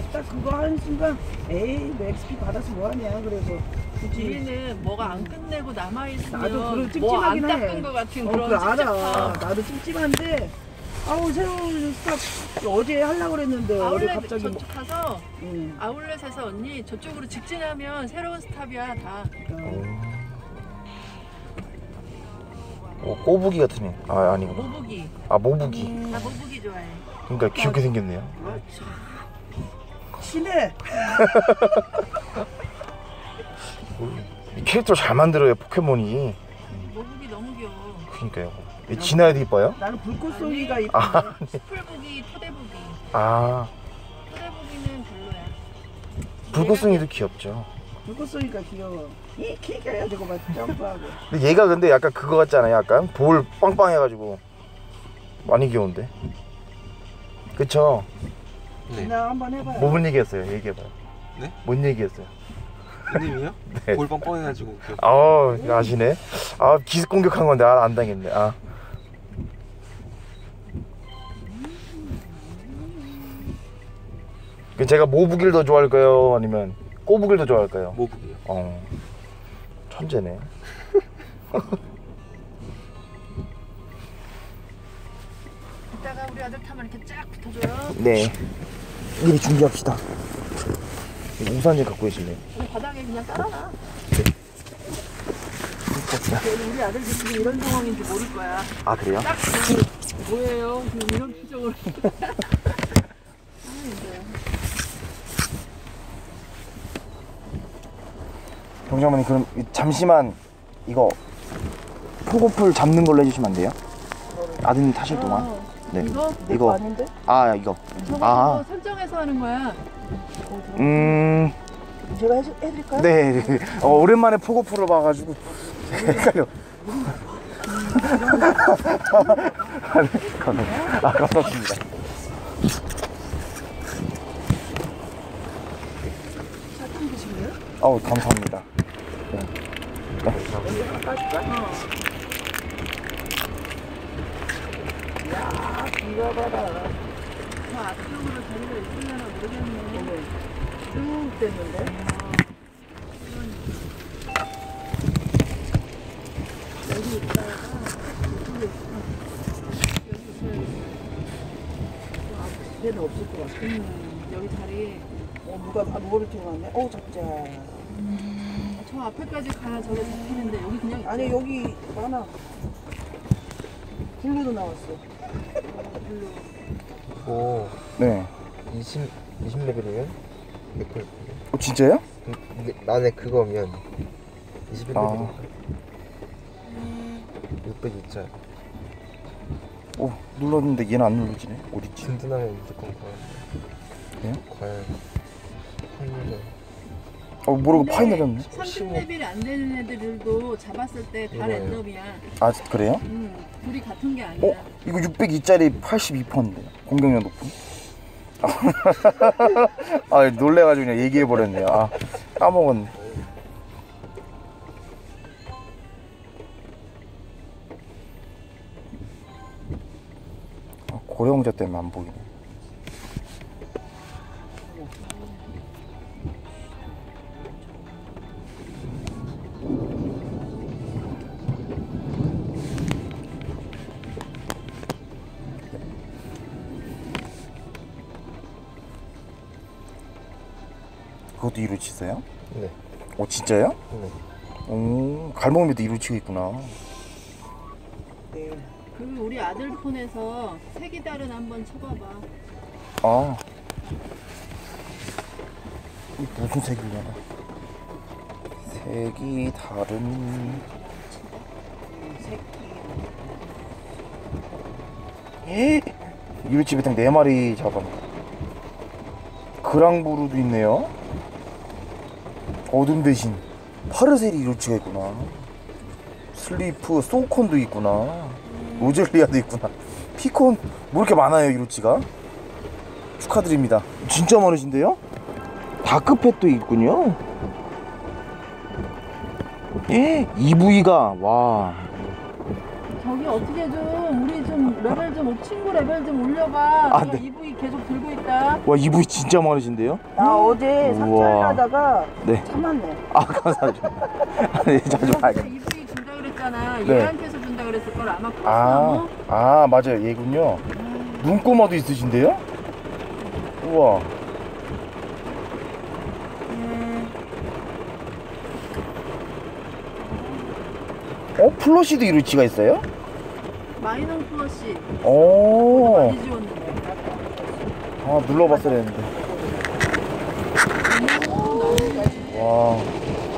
딱 그거 하는 순간 에이 뭐 XP 받아서 뭐하냐. 그래서 우리는 뭐가 안 끝내고 남아있으면 나도 그런 뭐 안 찝찝하긴 해. 닦은 것 같은 그런 그거 알아. 찝찝함. 나도 찝찝한데 아우 새로운 스탑 어제 하려고 그랬는데 어제 아울렛 갑자기 저쪽 가서 응. 아울렛에서 언니 저쪽으로 직진하면 새로운 스탑이야 다. 꼬부기 같으네. 아 아니구나. 모부기. 아 모부기. 나 모부기 좋아해. 그러니까 귀엽게 생겼네요. 친해. 이 캐릭터 잘 만들어요 포켓몬이. 모부기 너무 귀여워. 그러니까요. 이 진화에도 이뻐요? 나는 불꽃송이가 이뻐. 아, 숯불부기, 토대부기. 아 토대부기는 별로야. 불꽃송이도 귀엽죠. 불꽃송이가 귀여워. 이 키가 해가지고 막 점프하고. 근데 얘가 근데 약간 그거 같잖아요. 약간 볼 빵빵해가지고 많이 귀여운데. 그쵸? 나 한번 해봐요. 뭔 얘기했어요? 얘기해봐요. 네? 뭔 얘기했어요? 님이요? 네. 볼 뻥뻥해가지고 이거 아시네. 기습 공격한 건데 안 당했네. 제가 모부기를 더 좋아할까요? 아니면 꼬부기를 더 좋아할까요? 모북이요. 천재네. 이따가 우리 아들 타면 이렇게 쫙 붙어줘요. 네. 미리 준비합시다. 우산 좀 갖고 계실래요? 우리 바닥에 그냥 깔아놔. 우리 아들도 지금 이런 상황인지 모를 거야. 아 그래요? 딱 뭐예요? 지금 이런 표정으로. 병장머니 그럼 잠시만 이거 포고풀 잡는 걸로 해주시면 안 돼요? 아드님 타실 동안. 네. 이거? 아닌데? 이거. 저거 설정해서 하는 거야. 제가 해드릴까요? 네. 오랜만에 포고풀을 봐가지고 헷갈려. 감사합니다. 사탕 드실래요? 감사합니다. 네. 깎아줄까? 야, 비가 봐라. 저 앞쪽으로 자리가 있으려나 모르겠네. 쭉 됐는데? 여기 있다가 집에는 없을 것 같아. 여기 자리. 누가 누구를 들어왔네? 잡자. 저 앞에까지 가야 저게 잡히는데 여기 그냥 있죠? 아니 여기 많아. 블루도 나왔어. 오 네. 20레벨이면 100%. 진짜요? 만에 그거면 21레벨인가? 600일자. 눌렀는데 얘는 안 눌러지네. 어딨지? 든든하면 무조건 과연. 그래요? 과연 확률은 모르고 파이 내렸네. 30레벨이 안 되는 애들도 잡았을 때 다 이거예요. 랜덤이야. 그래요? 둘이 같은 게 아니야. 이거 602짜리 82%인데 공격력 높은? 놀래가지고 그냥 얘기해버렸네요. 까먹었네. 고령자 때문에 안 보이네. 그것도 이루치 있어요? 네. 진짜요? 네. 갈목미도 이루치고 있구나. 네. 그 우리 아들 폰에서 색이다른 한번 쳐봐봐. 이 무슨 색이려나? 색이 다른. 이루치 배짱 4마리 잡았네. 그랑부르도 있네요. 어둠 대신 파르셀이 이루치가 있구나. 슬리프, 소콘도 있구나. 로젤리아도 있구나. 피콘, 뭐 이렇게 많아요 이루치가. 축하드립니다. 진짜 많으신데요? 다크팻도 있군요. EV가 와. 저기 어떻게 좀 우리 좀 레벨 좀 친구 레벨 좀 올려봐. 네. EV 계속 들고 있다. 와 이불이 진짜 많으신데요? 나 어제 우와. 삭제하다가 네. 참았네. 아 감사합니다. 네 자주 알겠. 이불이 준다 그랬잖아. 네. 얘한테서 준다 그랬을 걸 아마 아, 아 맞아요 얘군요. 눈꼬마도 있으신데요? 우와. 플러시도 이 위치가 있어요? 마이너 플러시 오. 많이 지웠는데. 아 눌러봤어야 했는데. 와.